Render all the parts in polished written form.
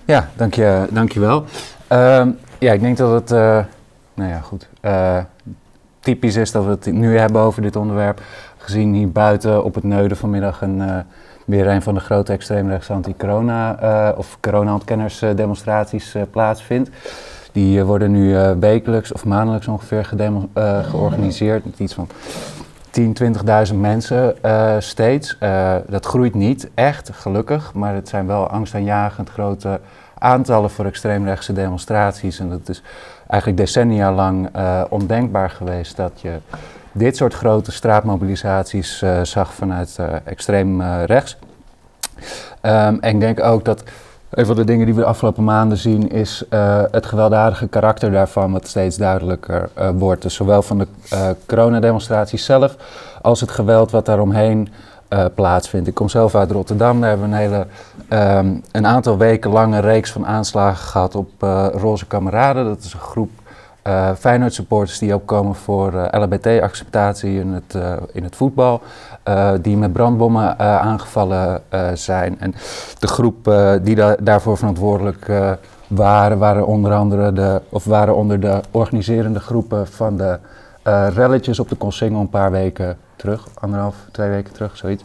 Ja, dank je wel. Ja, ik denk dat het, nou ja, goed, typisch is dat we het nu hebben over dit onderwerp. Gezien hier buiten op het Neuden vanmiddag weer een van de grote extreemrechtse anti-corona of corona-ontkenners demonstraties plaatsvindt. Die worden nu wekelijks of maandelijks ongeveer georganiseerd met iets van 10.000, 20.000 mensen steeds. Dat groeit niet echt, gelukkig, maar het zijn wel angstaanjagend grote aantallen voor extreemrechtse demonstraties. En dat is eigenlijk decennia lang ondenkbaar geweest dat je dit soort grote straatmobilisaties zag vanuit extreem rechts. En ik denk ook dat een van de dingen die we de afgelopen maanden zien is het gewelddadige karakter daarvan wat steeds duidelijker wordt. Dus zowel van de coronademonstraties zelf als het geweld wat daaromheen plaatsvindt. Ik kom zelf uit Rotterdam, daar hebben we een aantal weken lange reeks van aanslagen gehad op Roze Kameraden. Dat is een groep Feyenoord supporters die ook komen voor LHBT-acceptatie in het voetbal. Die met brandbommen aangevallen zijn. En de groep die daarvoor verantwoordelijk waren onder de organiserende groepen van de relletjes op de Koolsingel een paar weken terug, 2 weken terug, zoiets.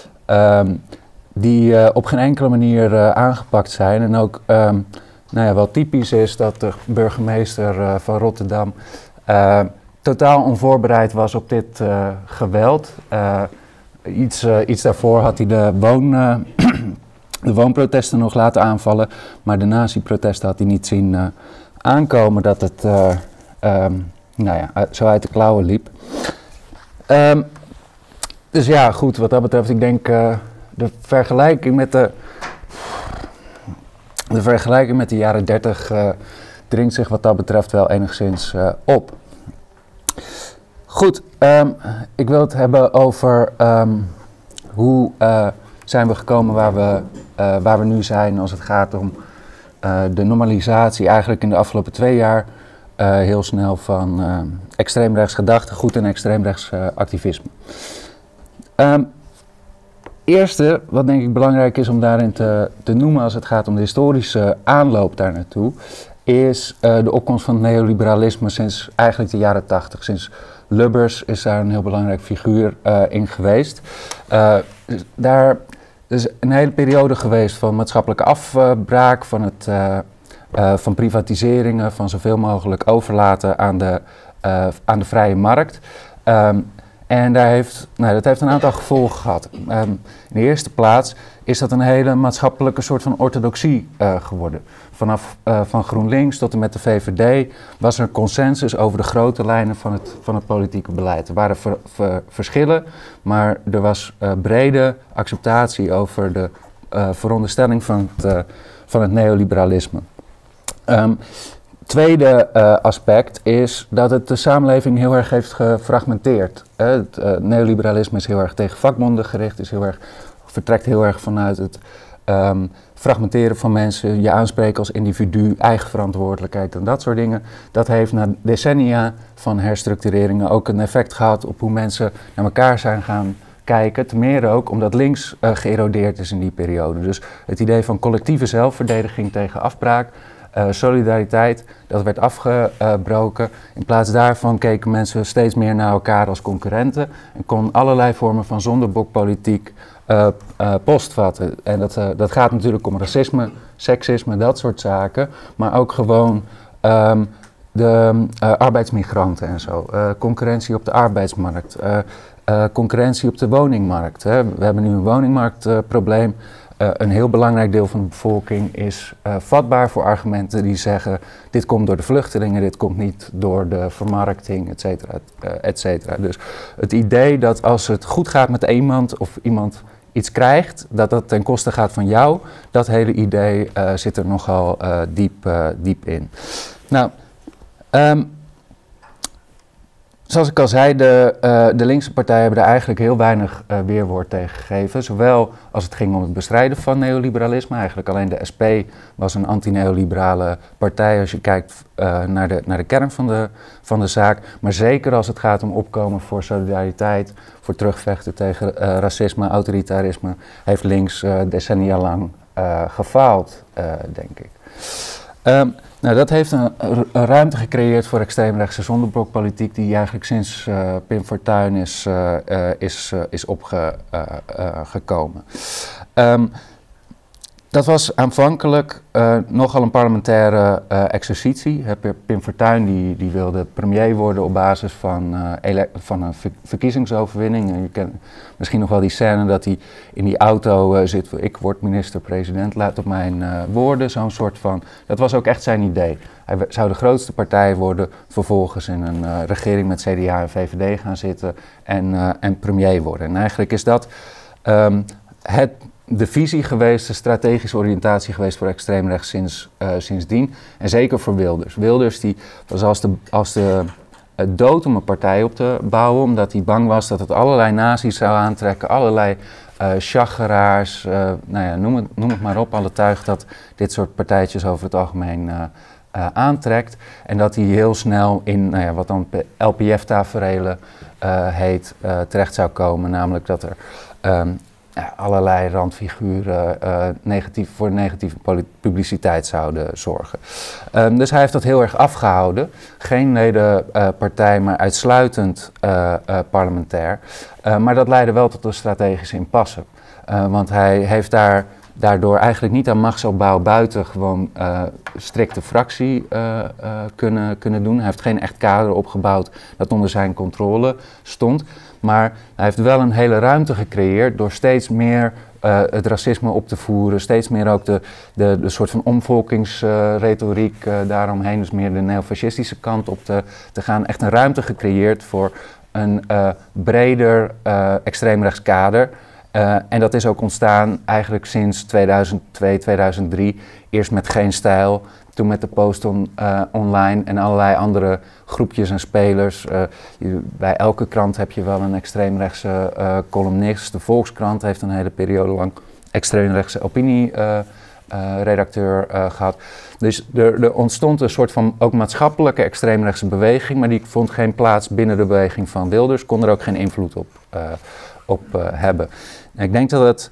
Die op geen enkele manier aangepakt zijn. En ook nou ja, wel typisch is dat de burgemeester van Rotterdam totaal onvoorbereid was op dit geweld. Iets daarvoor had hij de woonprotesten nog laten aanvallen, maar de nazi-protesten had hij niet zien aankomen dat het nou ja, zo uit de klauwen liep. Dus ja, goed, wat dat betreft, ik denk de vergelijking met de jaren 30 dringt zich wat dat betreft wel enigszins op. Goed, ik wil het hebben over hoe zijn we gekomen waar we nu zijn als het gaat om de normalisatie eigenlijk in de afgelopen 2 jaar heel snel van extreemrechts gedachtegoed en extreemrechts activisme. Eerste, wat denk ik belangrijk is om daarin te noemen als het gaat om de historische aanloop daar naartoe, is de opkomst van het neoliberalisme sinds eigenlijk de jaren 80. Sinds Lubbers is daar een heel belangrijk figuur in geweest. Daar is een hele periode geweest van maatschappelijke afbraak, van privatiseringen, van zoveel mogelijk overlaten aan de vrije markt. En dat heeft een aantal gevolgen gehad. In de eerste plaats is dat een hele maatschappelijke soort van orthodoxie geworden. Van GroenLinks tot en met de VVD was er consensus over de grote lijnen van het politieke beleid. Er waren verschillen, maar er was brede acceptatie over de veronderstelling van het neoliberalisme. Tweede aspect is dat het de samenleving heel erg heeft gefragmenteerd. Het neoliberalisme is heel erg tegen vakbonden gericht, vertrekt heel erg vanuit het fragmenteren van mensen, je aanspreken als individu, eigen verantwoordelijkheid en dat soort dingen. Dat heeft na decennia van herstructureringen ook een effect gehad op hoe mensen naar elkaar zijn gaan kijken. Ten meer ook omdat links geërodeerd is in die periode. Dus het idee van collectieve zelfverdediging tegen afbraak, solidariteit, dat werd afgebroken. In plaats daarvan keken mensen steeds meer naar elkaar als concurrenten en kon allerlei vormen van zondebokpolitiek postvatten. En dat gaat natuurlijk om racisme, seksisme, dat soort zaken, maar ook gewoon de arbeidsmigranten en zo. Concurrentie op de arbeidsmarkt, concurrentie op de woningmarkt. Hè. We hebben nu een woningmarktprobleem. Een heel belangrijk deel van de bevolking is vatbaar voor argumenten die zeggen dit komt door de vluchtelingen, dit komt niet door de vermarkting, et cetera, et cetera. Dus het idee dat als het goed gaat met iemand of iemand iets krijgt, dat dat ten koste gaat van jou, dat hele idee zit er nogal diep in. Nou, zoals ik al zei, de linkse partijen hebben er eigenlijk heel weinig weerwoord tegen gegeven. Zowel als het ging om het bestrijden van neoliberalisme. Eigenlijk alleen de SP was een anti-neoliberale partij als je kijkt naar de kern van de zaak. Maar zeker als het gaat om opkomen voor solidariteit, voor terugvechten tegen racisme, autoritarisme, heeft links decennia lang gefaald, denk ik. Nou, dat heeft een ruimte gecreëerd voor extreemrechtse zondeblokpolitiek die eigenlijk sinds Pim Fortuyn is opgekomen. Dat was aanvankelijk nogal een parlementaire exercitie. Pim Fortuyn die wilde premier worden op basis van een verkiezingsoverwinning. Je kent misschien nog wel die scène dat hij in die auto zit. Ik word minister-president, laat op mijn woorden. Zo'n soort van. Dat was ook echt zijn idee. Hij zou de grootste partij worden, vervolgens in een regering met CDA en VVD gaan zitten en premier worden. En eigenlijk is dat de visie geweest, de strategische oriëntatie geweest voor extreemrechts sindsdien. En zeker voor Wilders. Wilders die was als de dood om een partij op te bouwen, omdat hij bang was dat het allerlei nazi's zou aantrekken, allerlei chageraars, nou ja, noem het maar op, alle tuig dat dit soort partijtjes over het algemeen aantrekt. En dat hij heel snel in nou ja, wat dan LPF-taferelen heet, terecht zou komen, namelijk dat er allerlei randfiguren voor negatieve publiciteit zouden zorgen. Dus hij heeft dat heel erg afgehouden. Geen ledenpartij, maar uitsluitend parlementair. Maar dat leidde wel tot een strategische impasse. Want hij heeft daardoor eigenlijk niet aan machtsopbouw buiten gewoon strikte fractie kunnen doen. Hij heeft geen echt kader opgebouwd dat onder zijn controle stond. Maar hij heeft wel een hele ruimte gecreëerd door steeds meer het racisme op te voeren. Steeds meer ook de soort van omvolkingsretoriek daaromheen. Dus meer de neofascistische kant op te gaan. Echt een ruimte gecreëerd voor een breder extreemrechts kader. En dat is ook ontstaan eigenlijk sinds 2002, 2003. Eerst met Geen Stijl, toen met de Post online en allerlei andere groepjes en spelers. Bij elke krant heb je wel een extreemrechtse columnist. De Volkskrant heeft een hele periode lang extreemrechtse opinieredacteur gehad. Dus er ontstond een soort van ook maatschappelijke extreemrechtse beweging, maar die vond geen plaats binnen de beweging van Wilders, kon er ook geen invloed op hebben. Ik denk dat het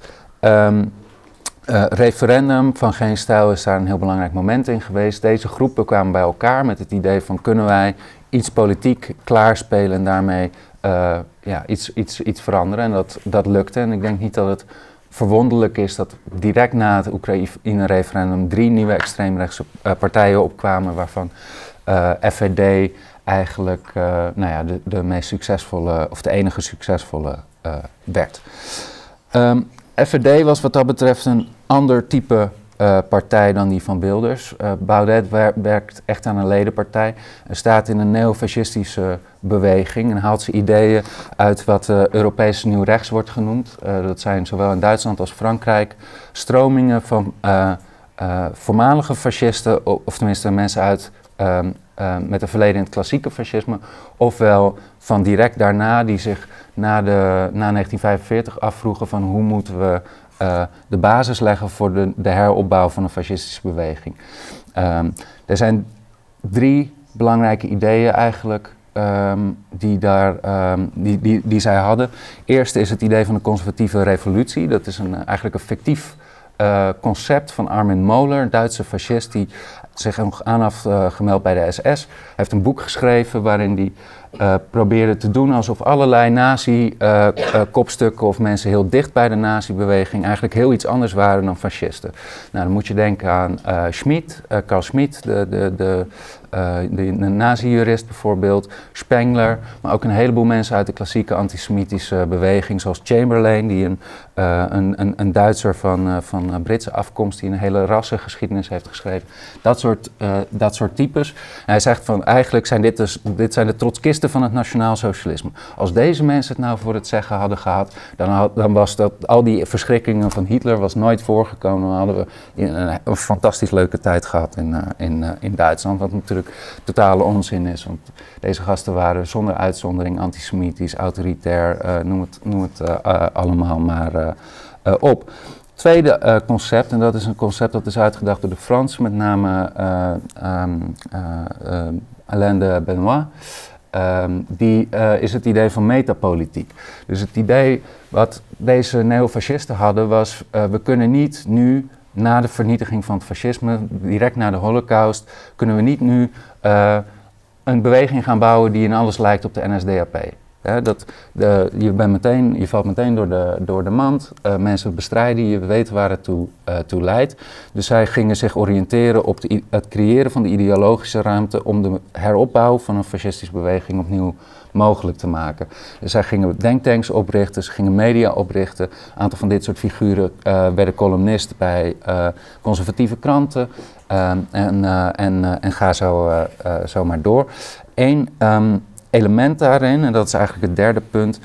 referendum van Geen Stijl is daar een heel belangrijk moment in geweest. Deze groepen kwamen bij elkaar met het idee van kunnen wij iets politiek klaarspelen en daarmee iets veranderen. En dat lukte. En ik denk niet dat het verwonderlijk is dat direct na het Oekraïne-referendum 3 nieuwe extreemrechtse partijen opkwamen, waarvan FVD eigenlijk de meest succesvolle of de enige succesvolle werd. FVD was wat dat betreft een ander type partij dan die van Wilders. Baudet werkt echt aan een ledenpartij. Staat in een neofascistische beweging en haalt zijn ideeën uit wat Europees nieuw rechts wordt genoemd. Dat zijn zowel in Duitsland als Frankrijk stromingen van voormalige fascisten, of tenminste mensen uit met een verleden in het klassieke fascisme, ofwel van direct daarna die zich na 1945 afvroegen van hoe moeten we de basis leggen voor de heropbouw van een fascistische beweging. Er zijn 3 belangrijke ideeën eigenlijk die zij hadden. Eerst is het idee van de conservatieve revolutie. Dat is eigenlijk een fictief concept van Armin Mohler, een Duitse fascist die zich nog aan heeft gemeld bij de SS. Hij heeft een boek geschreven waarin hij probeerde te doen alsof allerlei nazi-kopstukken of mensen heel dicht bij de nazi-beweging eigenlijk heel iets anders waren dan fascisten. Nou, dan moet je denken aan Carl Schmitt, de nazi-jurist bijvoorbeeld, Spengler, maar ook een heleboel mensen uit de klassieke antisemitische beweging, zoals Chamberlain, die een Duitser van Britse afkomst, die een hele rassengeschiedenis heeft geschreven. Dat soort types. En hij zegt van eigenlijk zijn dit zijn de trotskisten van het nationaal socialisme. Als deze mensen het nou voor het zeggen hadden gehad, dan was dat al die verschrikkingen van Hitler was nooit voorgekomen. Dan hadden we een fantastisch leuke tijd gehad in Duitsland, wat natuurlijk totale onzin is. Want deze gasten waren zonder uitzondering antisemitisch, autoritair, noem het allemaal maar op. Tweede concept, en dat is een concept dat is uitgedacht door de Fransen, met name Alain de Benoist. Is het idee van metapolitiek. Dus het idee wat deze neofascisten hadden was, we kunnen niet nu na de vernietiging van het fascisme, direct na de Holocaust, kunnen we niet nu een beweging gaan bouwen die in alles lijkt op de NSDAP. Je valt meteen door de mand, mensen bestrijden, je weet waar het toe leidt. Dus zij gingen zich oriënteren op het creëren van de ideologische ruimte om de heropbouw van een fascistische beweging opnieuw mogelijk te maken. Dus zij gingen denktanks oprichten, ze gingen media oprichten. Een aantal van dit soort figuren werden columnist bij conservatieve kranten en ga zo maar door. Eén element daarin, en dat is eigenlijk het derde punt.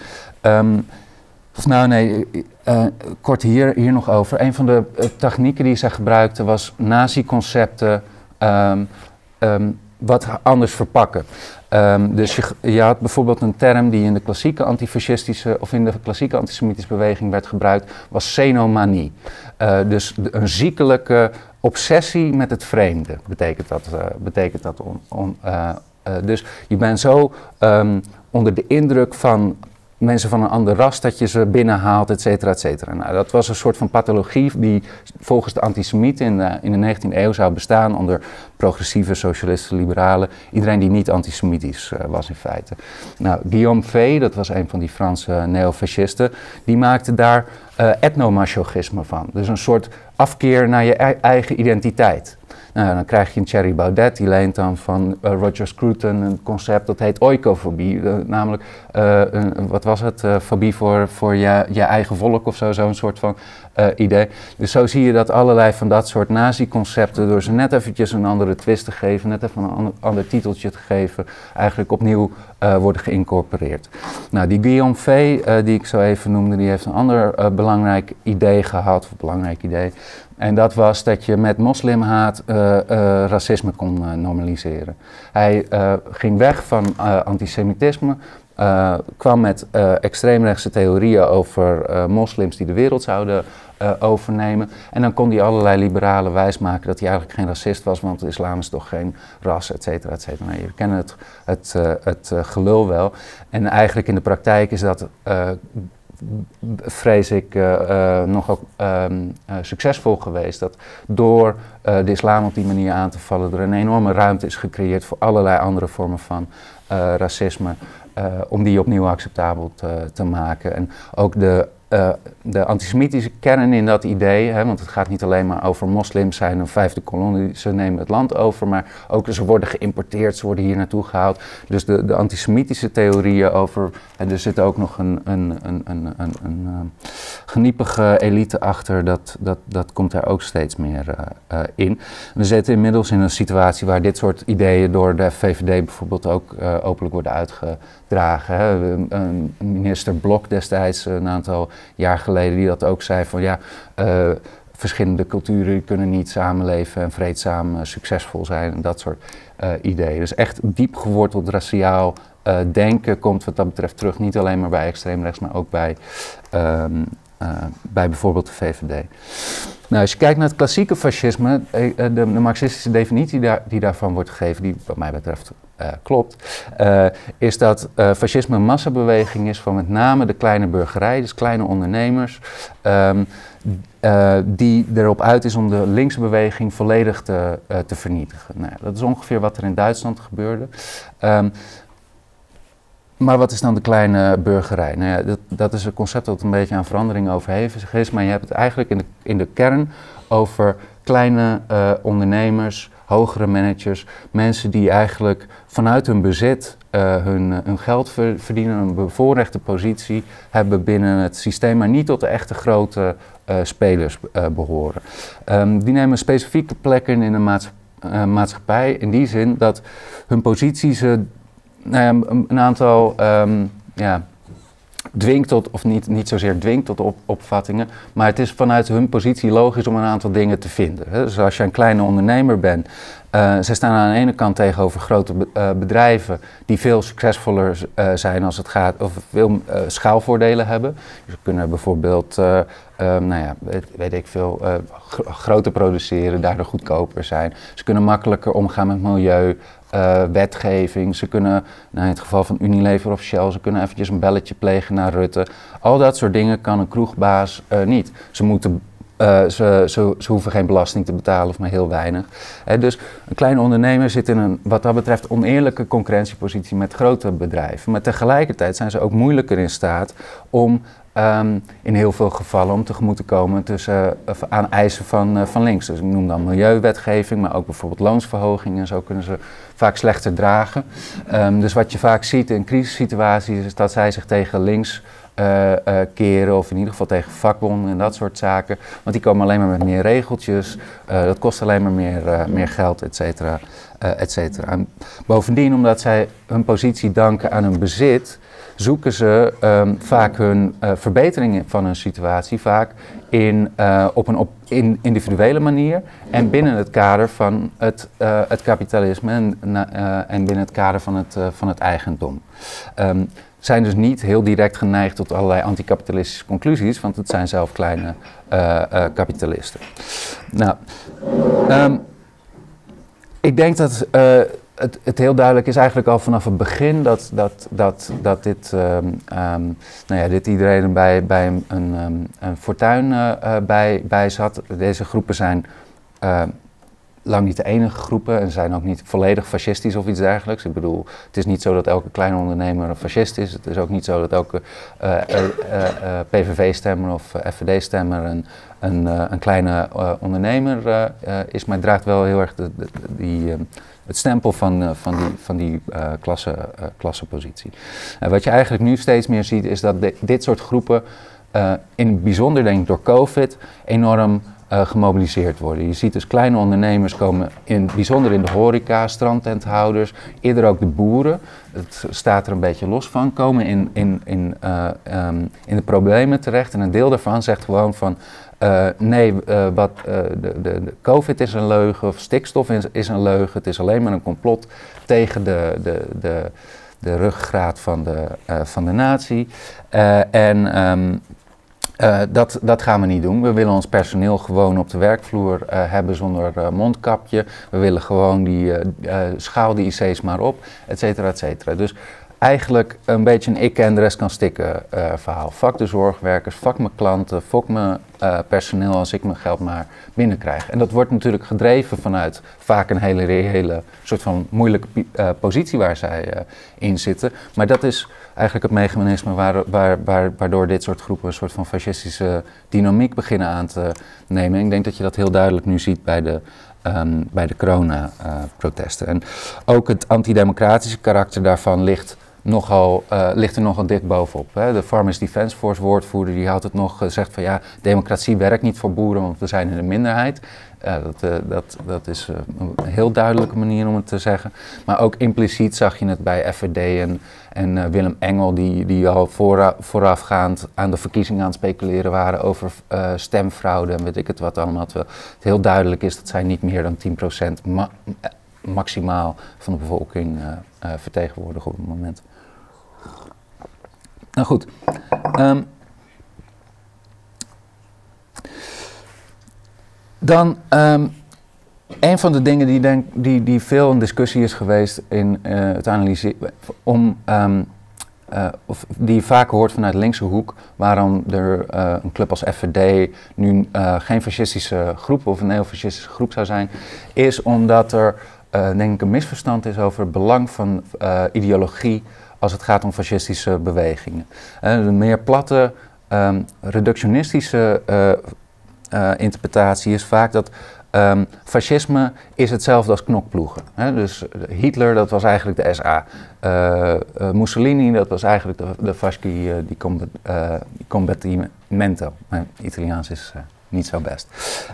Kort hier nog over. Een van de technieken die zij gebruikte was nazi-concepten wat anders verpakken. Dus je had bijvoorbeeld een term die in de klassieke antifascistische of in de klassieke antisemitische beweging werd gebruikt, was xenomanie. Dus een ziekelijke obsessie met het vreemde, betekent dat. Dus je bent zo onder de indruk van mensen van een ander ras dat je ze binnenhaalt, et cetera, et cetera. Nou, dat was een soort van pathologie die volgens de antisemieten in de 19e eeuw zou bestaan onder progressieve, socialisten, liberalen. Iedereen die niet antisemitisch was in feite. Nou, Guillaume Fay, dat was een van die Franse neofascisten, die maakte daar etnomasochisme van. Dus een soort afkeer naar je eigen identiteit. Nou, dan krijg je een Thierry Baudet, die leent dan van Roger Scruton een concept dat heet oikofobie. Namelijk, wat was het? Fobie voor je eigen volk of zo, zo'n soort van idee. Dus zo zie je dat allerlei van dat soort nazi-concepten, door ze net eventjes een andere twist te geven, net even een ander titeltje te geven, eigenlijk opnieuw worden geïncorporeerd. Nou, die Guillaume Fay, die ik zo even noemde, die heeft een ander belangrijk idee gehad, En dat was dat je met moslimhaat racisme kon normaliseren. Hij ging weg van antisemitisme, kwam met extreemrechtse theorieën over moslims die de wereld zouden overnemen. En dan kon hij allerlei liberalen wijsmaken dat hij eigenlijk geen racist was, want de islam is toch geen ras, et cetera, et cetera. Nou, je kent het gelul wel. En eigenlijk in de praktijk is dat vrees ik nogal succesvol geweest. Dat door de islam op die manier aan te vallen er een enorme ruimte is gecreëerd voor allerlei andere vormen van racisme. Om die opnieuw acceptabel te maken. En ook de antisemitische kern in dat idee, want het gaat niet alleen maar over moslims zijn een vijfde kolonie, ze nemen het land over, maar ook ze worden geïmporteerd, ze worden hier naartoe gehaald. Dus de antisemitische theorieën over, er zit ook nog een geniepige elite achter, dat komt daar ook steeds meer in. We zitten inmiddels in een situatie waar dit soort ideeën door de VVD bijvoorbeeld ook openlijk worden uitgedragen. Minister Blok destijds, een aantal jaar geleden, die dat ook zei van ja, verschillende culturen kunnen niet samenleven en vreedzaam succesvol zijn en dat soort ideeën. Dus echt diep geworteld raciaal denken komt wat dat betreft terug, niet alleen maar bij extreemrechts, maar ook bij bijvoorbeeld de VVD. Nou, als je kijkt naar het klassieke fascisme, de marxistische definitie die daarvan wordt gegeven, die wat mij betreft klopt, is dat fascisme een massabeweging is van met name de kleine burgerij, dus kleine ondernemers, die erop uit is om de linkse beweging volledig te vernietigen. Nou, dat is ongeveer wat er in Duitsland gebeurde. Maar wat is dan de kleine burgerij? Nou ja, dat is een concept dat een beetje aan verandering overhevig is, maar je hebt het eigenlijk in de kern over kleine ondernemers, hogere managers, mensen die eigenlijk vanuit hun bezit hun geld verdienen, een bevoorrechte positie hebben binnen het systeem, maar niet tot de echte grote spelers behoren. Die nemen specifieke plekken in een maatschappij in die zin dat hun positie ze een aantal dwingt tot, of niet zozeer dwingt tot opvattingen, maar het is vanuit hun positie logisch om een aantal dingen te vinden. Hè. Dus als je een kleine ondernemer bent, zij staan aan de ene kant tegenover grote bedrijven die veel succesvoller zijn als het gaat, of veel schaalvoordelen hebben. Dus ze kunnen bijvoorbeeld, weet ik veel, groter produceren, daardoor goedkoper zijn. Ze kunnen makkelijker omgaan met milieu. Wetgeving, ze kunnen, in het geval van Unilever of Shell, ze kunnen eventjes een belletje plegen naar Rutte. Al dat soort dingen kan een kroegbaas niet. Ze moeten Ze hoeven geen belasting te betalen of maar heel weinig. Dus een kleine ondernemer zit in een, wat dat betreft, oneerlijke concurrentiepositie met grote bedrijven. Maar tegelijkertijd zijn ze ook moeilijker in staat om in heel veel gevallen om tegemoet te komen aan eisen van links. Dus ik noem dan milieuwetgeving, maar ook bijvoorbeeld loonsverhoging en zo kunnen ze vaak slechter dragen. Dus wat je vaak ziet in crisissituaties is dat zij zich tegen links keren, of in ieder geval tegen vakbonden en dat soort zaken. Want die komen alleen maar met meer regeltjes, dat kost alleen maar meer geld, et cetera, et cetera. En bovendien, omdat zij hun positie danken aan hun bezit, zoeken ze vaak hun verbeteringen van hun situatie vaak op een individuele manier en binnen het kader van het kapitalisme en binnen het kader van het eigendom. Zijn dus niet heel direct geneigd tot allerlei anticapitalistische conclusies, want het zijn zelf kleine kapitalisten. Nou, ik denk dat het heel duidelijk is eigenlijk al vanaf het begin dat dit iedereen bij een fortuin bij zat. Deze groepen zijn lang niet de enige groepen en zijn ook niet volledig fascistisch of iets dergelijks. Ik bedoel, het is niet zo dat elke kleine ondernemer een fascist is. Het is ook niet zo dat elke PVV-stemmer of FVD-stemmer een kleine ondernemer is, maar het draagt wel heel erg het stempel van die klassenpositie. Wat je eigenlijk nu steeds meer ziet is dat dit soort groepen, in het bijzonder denk ik door COVID, enorm gemobiliseerd worden. Je ziet dus kleine ondernemers komen, bijzonder in de horeca, strandtenthouders, eerder ook de boeren, het staat er een beetje los van, komen in de problemen terecht en een deel daarvan zegt gewoon van de COVID is een leugen of stikstof is een leugen, het is alleen maar een complot tegen de ruggengraat van de natie dat gaan we niet doen. We willen ons personeel gewoon op de werkvloer hebben zonder mondkapje. We willen gewoon schaal die IC's maar op, et cetera, et cetera. Dus eigenlijk een beetje een ik en de rest kan stikken verhaal. Fuck de zorgwerkers, fuck mijn klanten, fuck mijn personeel als ik mijn geld maar binnenkrijg. En dat wordt natuurlijk gedreven vanuit vaak een hele reële soort van moeilijke positie waar zij in zitten. Maar dat is eigenlijk het mechanisme waardoor dit soort groepen een soort van fascistische dynamiek beginnen aan te nemen. En ik denk dat je dat heel duidelijk nu ziet bij de corona-protesten. En ook het antidemocratische karakter daarvan ligt er nogal dik bovenop. Hè. De Farmers Defence Force woordvoerder die had het nog gezegd van ja, democratie werkt niet voor boeren, want we zijn in de minderheid. Dat is een heel duidelijke manier om het te zeggen. Maar ook impliciet zag je het bij FVD en Willem Engel, die al voorafgaand aan de verkiezingen aan het speculeren waren over stemfraude en weet ik het wat allemaal. Terwijl het heel duidelijk is dat zij niet meer dan 10% maximaal van de bevolking vertegenwoordigen op het moment. Nou goed. Dan een van de dingen die veel in discussie is geweest in het analyseren, of die je vaak hoort vanuit de linkse hoek, waarom er een club als FVD nu geen fascistische groep of een neofascistische groep zou zijn, is omdat er denk ik een misverstand is over het belang van ideologie als het gaat om fascistische bewegingen. De meer platte, reductionistische interpretatie is vaak dat fascisme is hetzelfde als knokploegen. Dus Hitler, dat was eigenlijk de SA. Mussolini, dat was eigenlijk de Fasci di Combattimento. Mijn Italiaans is niet zo best.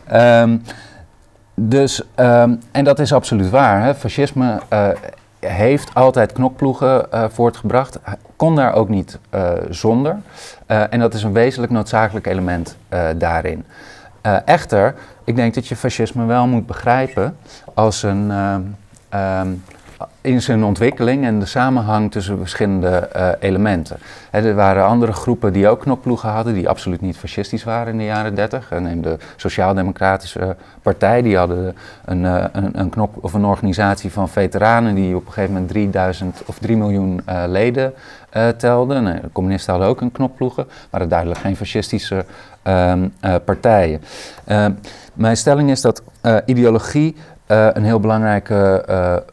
En dat is absoluut waar. Hè. Fascisme heeft altijd knokploegen voortgebracht, kon daar ook niet zonder. En dat is een wezenlijk noodzakelijk element daarin. Echter, ik denk dat je fascisme wel moet begrijpen als in zijn ontwikkeling en de samenhang tussen verschillende elementen. Er waren andere groepen die ook knokploegen hadden, die absoluut niet fascistisch waren in de jaren 30. Neem de Sociaal-Democratische Partij, die hadden een organisatie van veteranen die op een gegeven moment 3000 of 3 miljoen leden telden. De communisten hadden ook een knokploegen, maar duidelijk geen fascistische partijen. Mijn stelling is dat ideologie een heel belangrijke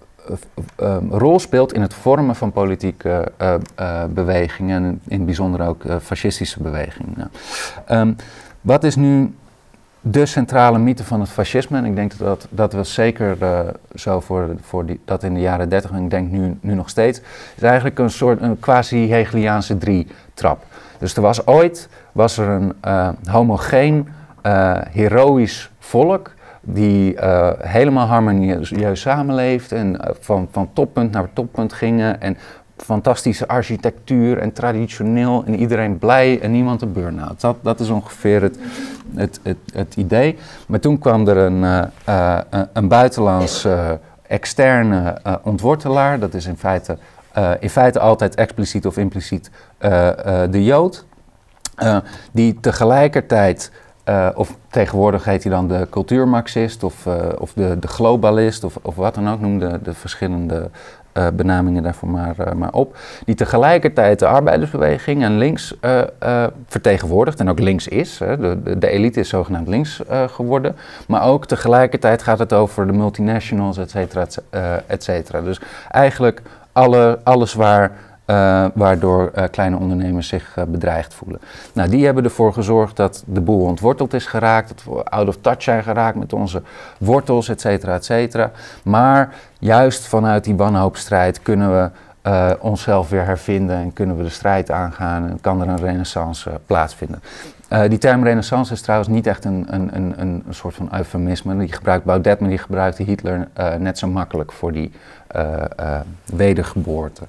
rol speelt in het vormen van politieke bewegingen en in het bijzonder ook fascistische bewegingen. Wat is nu de centrale mythe van het fascisme? En ik denk dat was zeker zo voor dat in de jaren 30 en ik denk nu nog steeds, is eigenlijk een quasi-Hegeliaanse drietrap. Dus er was ooit een homogeen, heroïsch volk die helemaal harmonieus samenleefde en van toppunt naar toppunt gingen en fantastische architectuur en traditioneel en iedereen blij en niemand een burn-out. Dat is ongeveer het idee. Maar toen kwam er een buitenlands externe ontwortelaar, dat is in feite altijd expliciet of impliciet de Jood, die tegelijkertijd of tegenwoordig heet hij dan de cultuurmarxist of de globalist of wat dan ook, noem de verschillende benamingen daarvoor maar op. Die tegelijkertijd de arbeidersbeweging en links vertegenwoordigt en ook links is. De elite is zogenaamd links geworden. Maar ook tegelijkertijd gaat het over de multinationals, et cetera, et cetera. Dus eigenlijk alles waardoor kleine ondernemers zich bedreigd voelen. Nou, die hebben ervoor gezorgd dat de boel ontworteld is geraakt, dat we out of touch zijn geraakt met onze wortels, et cetera, et cetera. Maar juist vanuit die wanhoopstrijd kunnen we onszelf weer hervinden en kunnen we de strijd aangaan en kan er een renaissance plaatsvinden. Die term renaissance is trouwens niet echt een soort van eufemisme. Die gebruikt Baudet, maar die gebruikte Hitler net zo makkelijk voor die wedergeboorte.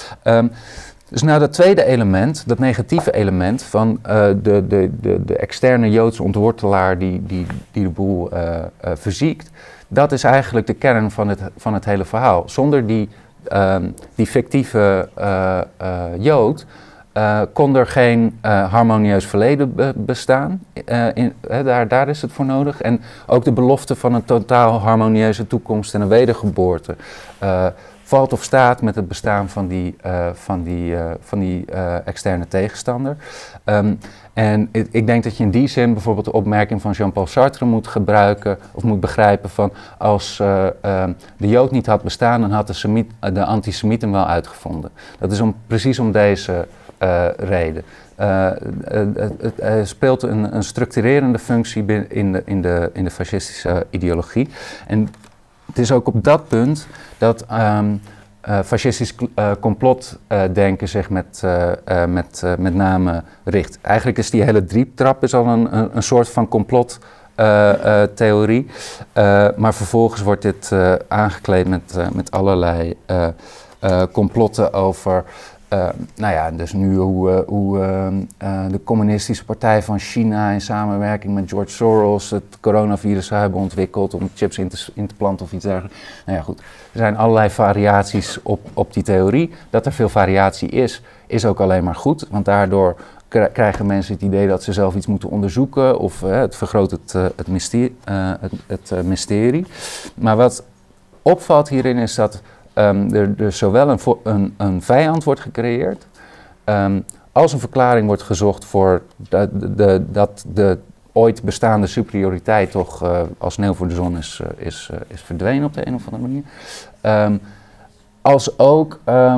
Dus nou dat tweede element, dat negatieve element van de externe Joodse ontwortelaar die de boel verziekt, dat is eigenlijk de kern van het hele verhaal. Zonder die fictieve Jood kon er geen harmonieus verleden bestaan. Daar is het voor nodig. En ook de belofte van een totaal harmonieuze toekomst en een wedergeboorte valt of staat met het bestaan van die externe tegenstander. En ik denk dat je in die zin bijvoorbeeld de opmerking van Jean-Paul Sartre moet gebruiken of moet begrijpen van als de Jood niet had bestaan, dan had de antisemiet hem wel uitgevonden. Dat is precies om deze reden. Het speelt een structurerende functie in de fascistische ideologie. En het is ook op dat punt dat fascistisch complotdenken zich met name richt. Eigenlijk is die hele drietrap al een soort van complottheorie. Maar vervolgens wordt dit aangekleed met allerlei complotten over dus nu hoe de communistische partij van China in samenwerking met George Soros het coronavirus zou hebben ontwikkeld om chips in te planten of iets dergelijks. Nou ja, goed. Er zijn allerlei variaties op die theorie. Dat er veel variatie is ook alleen maar goed, want daardoor krijgen mensen het idee dat ze zelf iets moeten onderzoeken of het vergroot het mysterie. Maar wat opvalt hierin is dat er zowel een vijand wordt gecreëerd, als een verklaring wordt gezocht voor dat de ooit bestaande superioriteit toch als sneeuw voor de zon is verdwenen op de een of andere manier. Als ook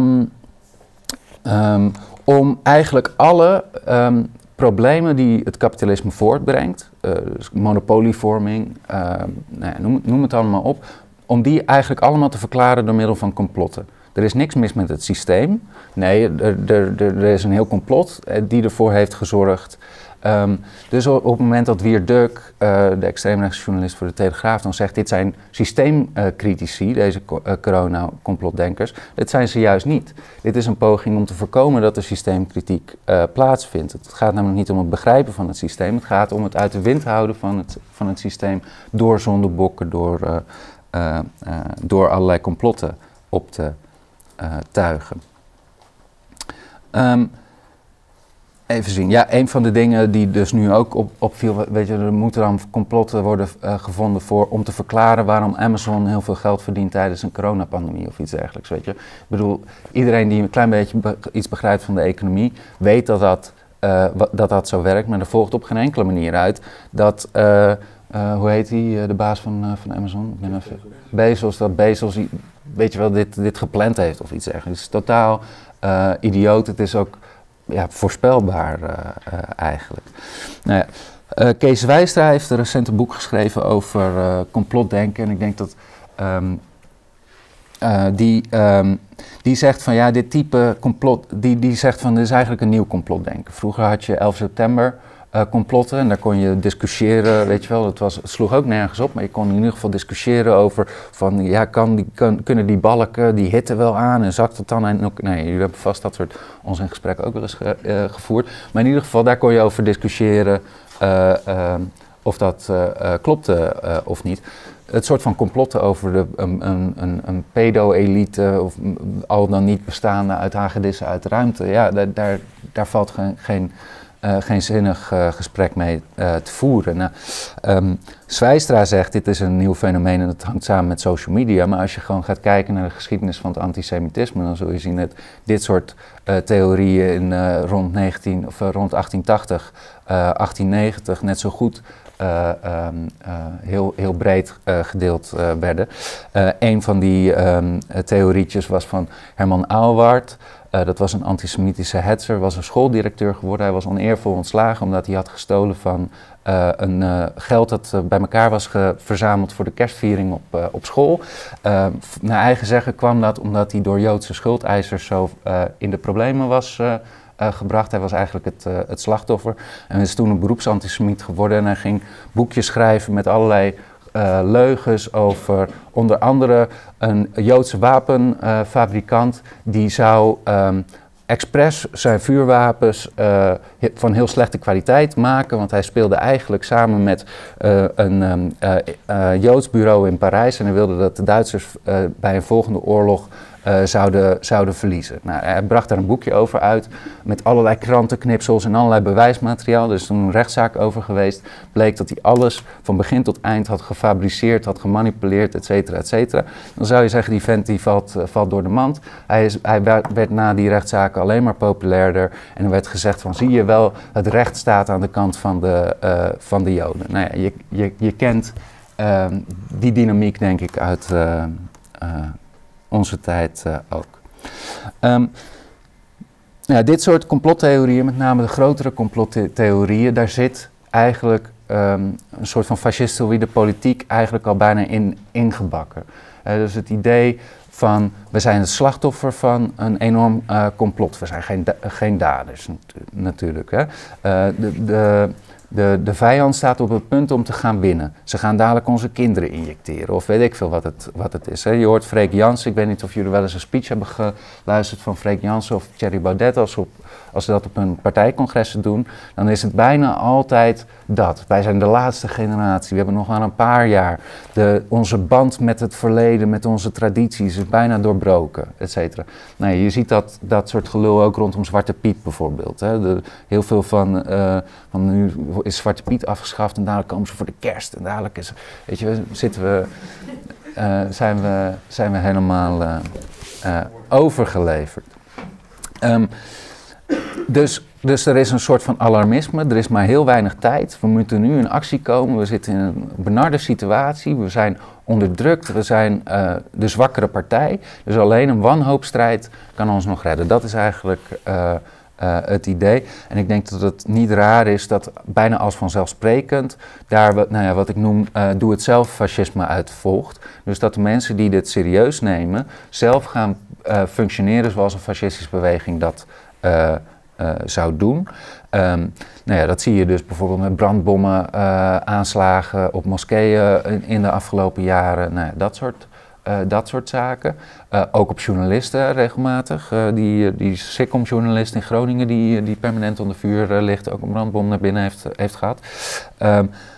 om eigenlijk alle problemen die het kapitalisme voortbrengt, dus monopolievorming, noem het allemaal op, om die eigenlijk allemaal te verklaren door middel van complotten. Er is niks mis met het systeem. Nee, er is een heel complot die ervoor heeft gezorgd. Dus op het moment dat Wier Duk, de extreemrechtse journalist voor de Telegraaf, dan zegt dit zijn systeemcritici, deze corona-complotdenkers, dit zijn ze juist niet. Dit is een poging om te voorkomen dat er systeemkritiek plaatsvindt. Het gaat namelijk niet om het begrijpen van het systeem, het gaat om het uit de wind houden van het systeem door zondebokken, door allerlei complotten op te tuigen. Even zien. Ja, een van de dingen die dus nu ook opviel, weet je, er moeten dan complotten worden gevonden om te verklaren waarom Amazon heel veel geld verdient tijdens een coronapandemie of iets dergelijks, weet je. Ik bedoel, iedereen die een klein beetje iets begrijpt van de economie, weet dat zo werkt, maar er volgt op geen enkele manier uit dat, hoe heet die, de baas van Amazon? Ik ben even, Bezos, dat Bezos, weet je wel, dit gepland heeft of iets dergelijks. Het is totaal idioot, het is ook voorspelbaar eigenlijk. Nou ja, Kees Wijstra heeft een recent boek geschreven over complotdenken en ik denk dat die zegt van ja, dit type complot, die zegt van dit is eigenlijk een nieuw complotdenken. Vroeger had je 11 september complotten en daar kon je discussiëren, weet je wel, het sloeg ook nergens op, maar je kon in ieder geval discussiëren over van ja, kunnen die balken die hitte wel aan en zakt het dan? En nee, jullie hebben vast dat soort onzingesprekken ook wel eens gevoerd, maar in ieder geval daar kon je over discussiëren of dat klopte of niet. Het soort van complotten over een pedo-elite of al dan niet bestaande uit hagedissen uit de ruimte, ja, daar valt geen zinnig gesprek mee te voeren. Nou, Zwijstra zegt, dit is een nieuw fenomeen en het hangt samen met social media, maar als je gewoon gaat kijken naar de geschiedenis van het antisemitisme, dan zul je zien dat dit soort theorieën rond 1880, 1890 net zo goed heel breed gedeeld werden. Een van die theorietjes was van Herman Ahlwardt. Dat was een antisemitische hetzer, was een schooldirecteur geworden. Hij was oneervol ontslagen omdat hij had gestolen van geld dat bij elkaar was verzameld voor de kerstviering op school. Naar eigen zeggen kwam dat omdat hij door Joodse schuldeisers zo in de problemen was gebracht. Hij was eigenlijk het slachtoffer en is toen een beroepsantisemiet geworden en hij ging boekjes schrijven met allerlei leugens over onder andere een Joodse wapenfabrikant die zou expres zijn vuurwapens van heel slechte kwaliteit maken, want hij speelde eigenlijk samen met een Joods bureau in Parijs en hij wilde dat de Duitsers bij een volgende oorlog zouden verliezen. Nou, hij bracht daar een boekje over uit met allerlei krantenknipsels en allerlei bewijsmateriaal. Er is toen een rechtszaak over geweest. Bleek dat hij alles van begin tot eind had gefabriceerd, had gemanipuleerd, et cetera, et cetera. Dan zou je zeggen, die vent die valt door de mand. Hij werd na die rechtszaken alleen maar populairder en er werd gezegd van zie je wel, het recht staat aan de kant van de Joden. Nou ja, je kent die dynamiek denk ik uit onze tijd ook. Ja, dit soort complottheorieën, met name de grotere complottheorieën, daar zit eigenlijk een soort van fascistoïde politiek eigenlijk al bijna ingebakken. Dus het idee van we zijn het slachtoffer van een enorm complot. We zijn geen daders natuurlijk. Hè. De vijand staat op het punt om te gaan winnen. Ze gaan dadelijk onze kinderen injecteren of weet ik veel wat het is. Hè. Je hoort Freek Jansen, ik weet niet of jullie wel eens een speech hebben geluisterd van Freek Jansen of Thierry Baudet. Als ze dat op hun partijcongressen doen, dan is het bijna altijd dat. Wij zijn de laatste generatie, we hebben nog maar een paar jaar. Onze band met het verleden, met onze tradities is bijna doorbroken, et cetera. Nou, je ziet dat soort gelul ook rondom Zwarte Piet bijvoorbeeld. Hè. Heel veel van nu is Zwarte Piet afgeschaft en dadelijk komen ze voor de kerst. En dadelijk zijn we helemaal overgeleverd. Dus er is een soort van alarmisme, er is maar heel weinig tijd. We moeten nu in actie komen, we zitten in een benarde situatie, we zijn onderdrukt, we zijn de zwakkere partij. Dus alleen een wanhoopstrijd kan ons nog redden. Dat is eigenlijk het idee. En ik denk dat het niet raar is dat bijna als vanzelfsprekend daar wat ik noem doe-het-zelf fascisme uit volgt. Dus dat de mensen die dit serieus nemen zelf gaan functioneren zoals een fascistische beweging dat zou doen. Dat zie je dus bijvoorbeeld met brandbommen, aanslagen op moskeeën in de afgelopen jaren, dat soort zaken. Ook op journalisten regelmatig. Die Sikkom-journalist in Groningen die permanent onder vuur ligt, ook een brandbom naar binnen heeft gehad.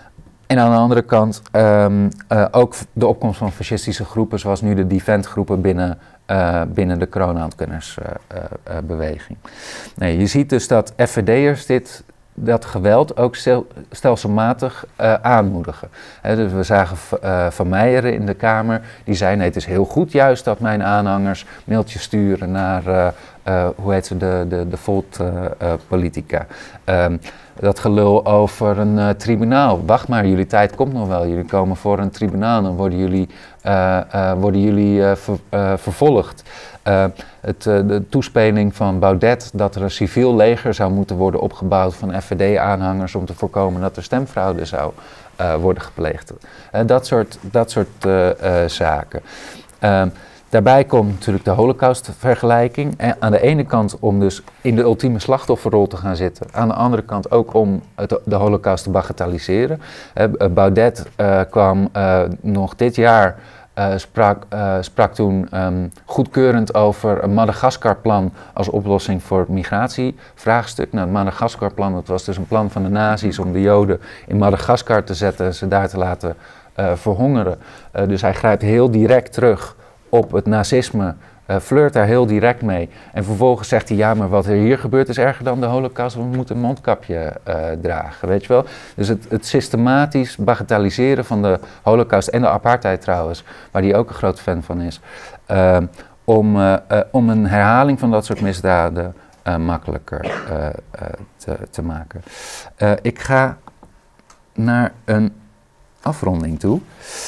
En aan de andere kant ook de opkomst van fascistische groepen, zoals nu de Defend-groepen binnen de kroonhoutkunnersbeweging. Nee, je ziet dus dat FVD'ers dat geweld ook stelselmatig aanmoedigen. Dus we zagen Van Meijeren in de Kamer, die zei nee, het is heel goed juist dat mijn aanhangers mailtjes sturen naar, hoe heet ze, de Volt-politica. Dat gelul over een tribunaal. Wacht maar, jullie tijd komt nog wel. Jullie komen voor een tribunaal, dan worden jullie vervolgd. De toespeling van Baudet dat er een civiel leger zou moeten worden opgebouwd van FVD-aanhangers om te voorkomen dat er stemfraude zou worden gepleegd. Dat soort zaken. Daarbij komt natuurlijk de Holocaust-vergelijking. Aan de ene kant om dus in de ultieme slachtofferrol te gaan zitten. Aan de andere kant ook om de Holocaust te bagatelliseren. Baudet kwam nog dit jaar, sprak toen goedkeurend over een Madagaskar-plan als oplossing voor het migratievraagstuk. Nou, het Madagaskar-plan, dat was dus een plan van de nazi's om de Joden in Madagaskar te zetten en ze daar te laten verhongeren. Dus hij grijpt heel direct terug op het nazisme, flirt daar heel direct mee. En vervolgens zegt hij, ja, maar wat er hier gebeurt is erger dan de Holocaust, we moeten een mondkapje dragen, weet je wel. Dus het systematisch bagatelliseren van de Holocaust en de apartheid trouwens, waar hij ook een groot fan van is, om een herhaling van dat soort misdaden makkelijker te maken. Ik ga naar een afronding toe.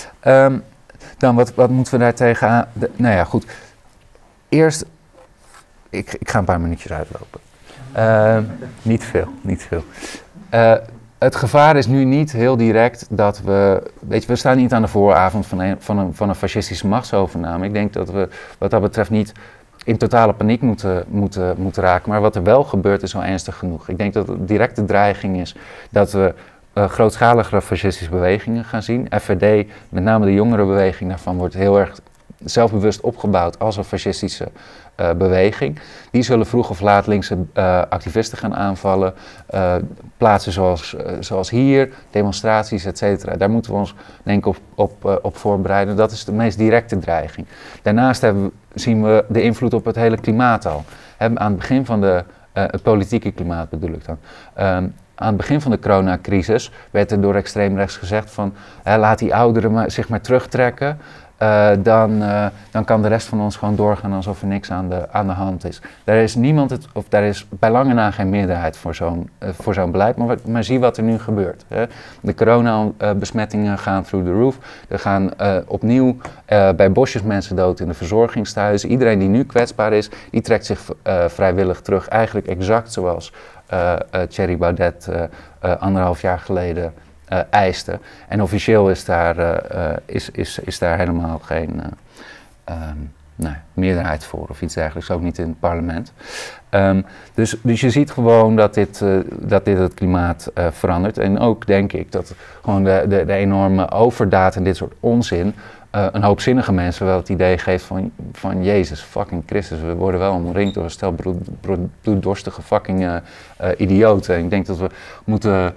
Dan, wat moeten we daar tegenaan? Nou ja, goed. Eerst, ik ga een paar minuutjes uitlopen. Niet veel. Het gevaar is nu niet heel direct dat we staan niet aan de vooravond van een fascistische machtsovername. Ik denk dat we wat dat betreft niet in totale paniek moeten raken. Maar wat er wel gebeurt is al ernstig genoeg. Ik denk dat de directe dreiging is dat we grootschaligere fascistische bewegingen gaan zien. FVD, met name de jongere beweging daarvan, wordt heel erg zelfbewust opgebouwd als een fascistische beweging. Die zullen vroeg of laat linkse activisten gaan aanvallen. Plaatsen zoals hier, demonstraties, et cetera. Daar moeten we ons denk ik op voorbereiden. Dat is de meest directe dreiging. Daarnaast zien we de invloed op het hele klimaat al. Aan het begin van het politieke klimaat bedoel ik dan. Aan het begin van de coronacrisis werd er door extreem rechts gezegd van laat die ouderen zich maar terugtrekken. Dan kan de rest van ons gewoon doorgaan alsof er niks aan de hand is. Daar is bij lange na geen meerderheid voor zo'n beleid, maar zie wat er nu gebeurt. Hè. De coronabesmettingen gaan through the roof. Er gaan opnieuw bij bosjes mensen dood in de verzorgingstehuizen. Iedereen die nu kwetsbaar is, die trekt zich vrijwillig terug. Eigenlijk exact zoals Thierry Baudet 1,5 jaar geleden eiste. En officieel is daar helemaal geen meerderheid voor of iets dergelijks, ook niet in het parlement. Dus je ziet gewoon dat dit het klimaat verandert. En ook denk ik dat gewoon de enorme overdaad en dit soort onzin een hoop zinnige mensen wel het idee geeft van Jezus fucking Christus, we worden wel omringd door een stel bloeddorstige fucking idioten. En ik denk dat we moeten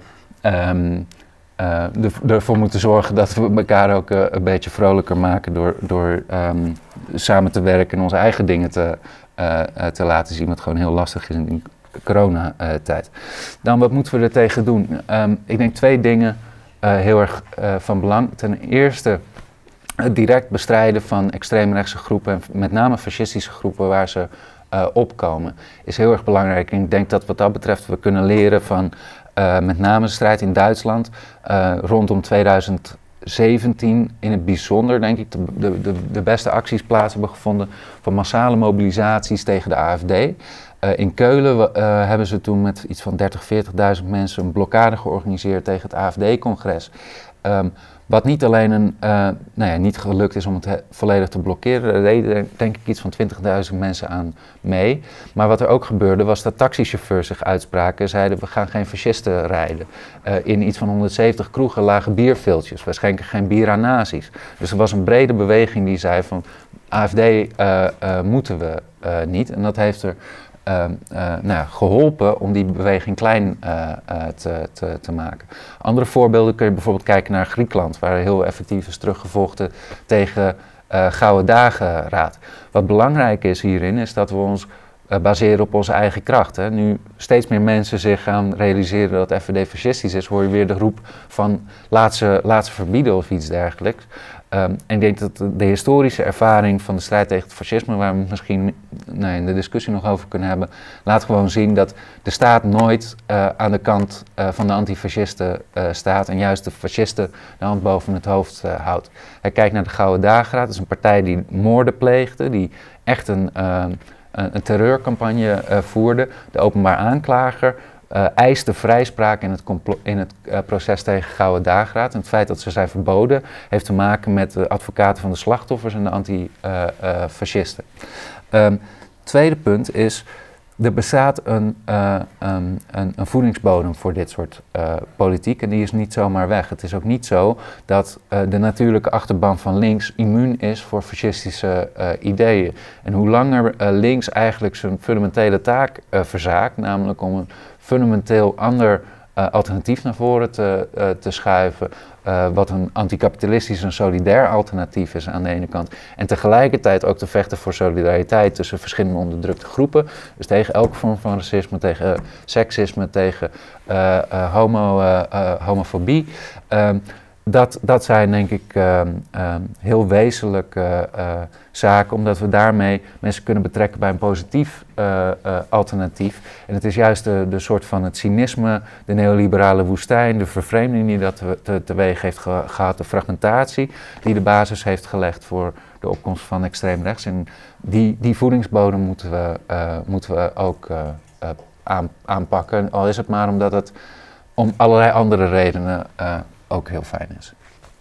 ervoor moeten zorgen dat we elkaar ook een beetje vrolijker maken door samen te werken en onze eigen dingen te laten zien, wat gewoon heel lastig is in coronatijd. Dan, wat moeten we er tegen doen? Ik denk 2 dingen heel erg van belang. Ten eerste het direct bestrijden van extreemrechtse groepen, en met name fascistische groepen waar ze opkomen, is heel erg belangrijk. En ik denk dat wat dat betreft we kunnen leren van met name de strijd in Duitsland rondom 2017 in het bijzonder, denk ik, de beste acties plaats hebben gevonden van massale mobilisaties tegen de AfD. In Keulen hebben ze toen met iets van 30.000, 40.000 mensen een blokkade georganiseerd tegen het AfD-congres. Wat niet alleen niet gelukt is om het volledig te blokkeren, er deden denk ik iets van 20.000 mensen aan mee. Maar wat er ook gebeurde was dat taxichauffeurs zich uitspraken en zeiden we gaan geen fascisten rijden. In iets van 170 kroegen lagen bierviltjes, we schenken geen bier aan nazi's. Dus er was een brede beweging die zei van AfD moeten we niet. En dat heeft er geholpen om die beweging klein te maken. Andere voorbeelden kun je bijvoorbeeld kijken naar Griekenland, waar heel effectief is teruggevochten tegen Gouden Dageraad. Wat belangrijk is hierin, is dat we ons baseren op onze eigen kracht. Hè. Nu steeds meer mensen zich gaan realiseren dat FVD fascistisch is, hoor je weer de roep van laat ze verbieden of iets dergelijks. En ik denk dat de historische ervaring van de strijd tegen het fascisme, waar we het misschien in de discussie nog over kunnen hebben, laat gewoon zien dat de staat nooit aan de kant van de antifascisten staat en juist de fascisten de hand boven het hoofd houdt. Hij kijkt naar de Gouden Dageraad, dat is een partij die moorden pleegde, die echt een terreurcampagne voerde. De openbaar aanklager eiste vrijspraak in het proces tegen Gouden Dageraad. En het feit dat ze zijn verboden heeft te maken met de advocaten van de slachtoffers en de antifascisten. Tweede punt is, er bestaat een voedingsbodem voor dit soort politiek en die is niet zomaar weg. Het is ook niet zo dat de natuurlijke achterban van links immuun is voor fascistische ideeën. En hoe langer links eigenlijk zijn fundamentele taak verzaakt, namelijk om een fundamenteel ander alternatief naar voren te schuiven, wat een anticapitalistisch en solidair alternatief is aan de ene kant. En tegelijkertijd ook te vechten voor solidariteit tussen verschillende onderdrukte groepen. Dus tegen elke vorm van racisme, tegen seksisme, tegen homofobie. Dat zijn denk ik heel wezenlijke zaken, omdat we daarmee mensen kunnen betrekken bij een positief alternatief. En het is juist de soort van het cynisme, de neoliberale woestijn, de vervreemding die dat teweeg heeft gehad, de fragmentatie die de basis heeft gelegd voor de opkomst van extreem rechts. En die voedingsbodem moeten we ook aanpakken, al is het maar omdat het om allerlei andere redenen ook heel fijn is.